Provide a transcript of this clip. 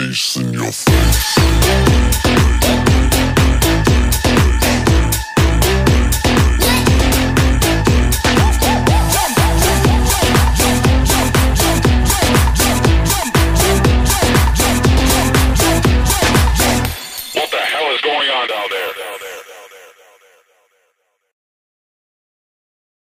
bass in your face. What the hell is going on down there?